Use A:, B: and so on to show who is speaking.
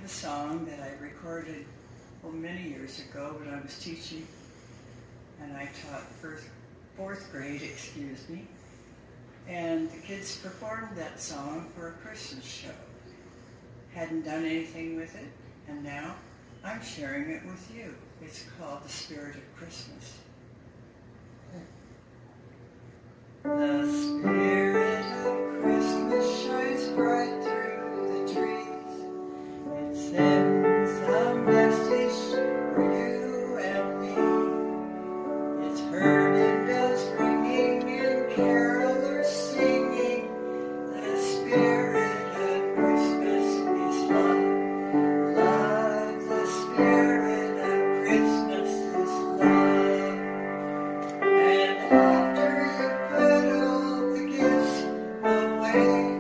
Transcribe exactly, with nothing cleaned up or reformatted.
A: a song that I recorded well, many years ago when I was teaching, and I taught first, fourth grade, excuse me, and the kids performed that song for a Christmas show. Hadn't done anything with it, and now I'm sharing it with you. It's called The Spirit of Christmas. The spirit of Christmas shines bright through the trees. It sends a message for you and me. It's heard in bells ringing and carolers singing. The spirit of Christmas is love. Love, the spirit of Christmas is love. And after you put all the gifts away,